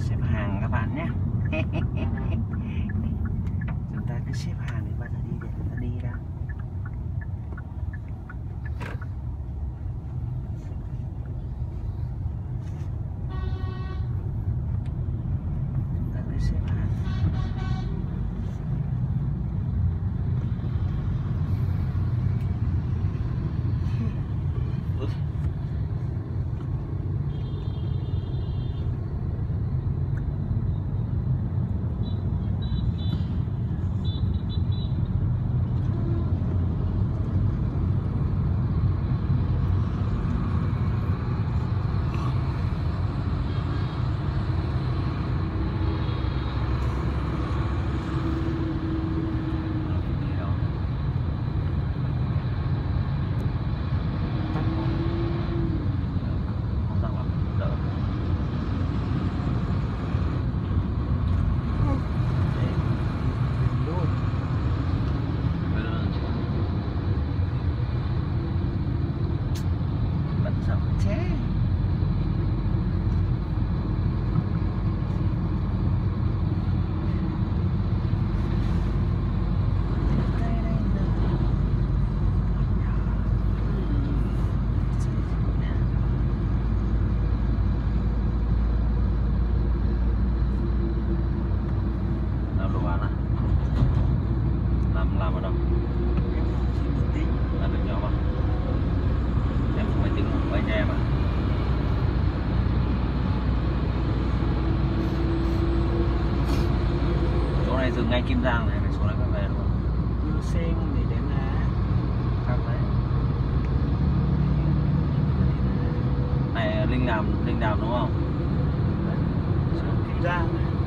xếp hàng các bạn nhé. Chúng ta cứ xếp hàng để bao giờ đi để người ta đi ra. Chúng ta cứ xếp hàng. Làm ở đâu? Là được nhau mà. Em không máy tính quay cho em à? Chỗ này dừng ngay Kim Giang này, phải xuống đây phải về đúng không? Nhưng xe không để đến là Khác đấy. Này Linh Đàm đúng không? Kim Giang này.